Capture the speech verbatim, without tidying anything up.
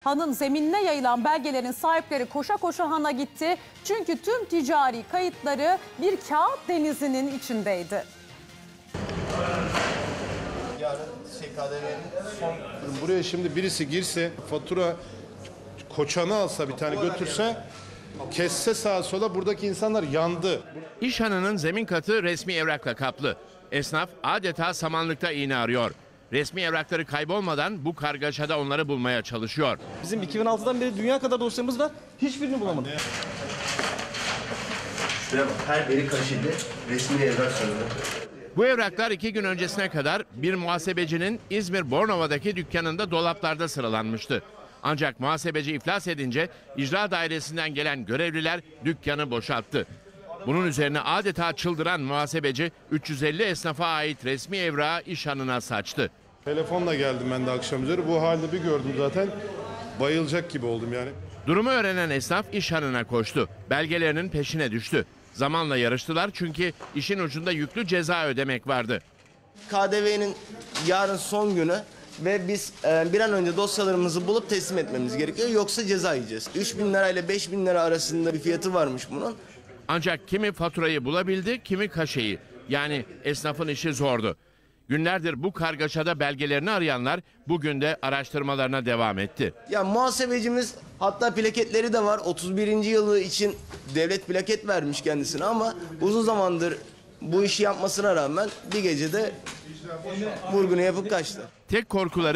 Hanın zeminine yayılan belgelerin sahipleri koşa koşa Han'a gitti. Çünkü tüm ticari kayıtları bir kağıt denizinin içindeydi. Yarın K D V'nin son... Buraya şimdi birisi girse, fatura koçanı alsa, bir tane götürse, kesse sağa sola, buradaki insanlar yandı. İş Hanı'nın zemin katı resmi evrakla kaplı. Esnaf adeta samanlıkta iğne arıyor. Resmi evrakları kaybolmadan bu kargaşada onları bulmaya çalışıyor. Bizim iki bin altıdan beri dünya kadar dosyamız var. Hiçbirini bulamadık. Şuraya bak, her biri kaşıydı. Resmi evrak sanırım. Bu evraklar iki gün öncesine kadar bir muhasebecinin İzmir Bornova'daki dükkanında dolaplarda sıralanmıştı. Ancak muhasebeci iflas edince icra dairesinden gelen görevliler dükkanı boşalttı. Bunun üzerine adeta çıldıran muhasebeci üç yüz elli esnafa ait resmi evrağı İş Hanı'na saçtı. Telefonla geldim ben de akşam üzeri. Bu halde bir gördüm zaten. Bayılacak gibi oldum yani. Durumu öğrenen esnaf İş Hanı'na koştu. Belgelerinin peşine düştü. Zamanla yarıştılar çünkü işin ucunda yüklü ceza ödemek vardı. K D V'nin yarın son günü ve biz e, bir an önce dosyalarımızı bulup teslim etmemiz gerekiyor. Yoksa ceza yiyeceğiz. üç bin lira ile beş bin lira arasında bir fiyatı varmış bunun. Ancak kimi faturayı bulabildi, kimi kaşeyi. Yani esnafın işi zordu. Günlerdir bu kargaşada belgelerini arayanlar bugün de araştırmalarına devam etti. Ya muhasebecimiz, hatta plaketleri de var. otuz birinci yılı için devlet plaket vermiş kendisine ama uzun zamandır bu işi yapmasına rağmen bir gecede vurgunu yapıp kaçtı. Tek korkuları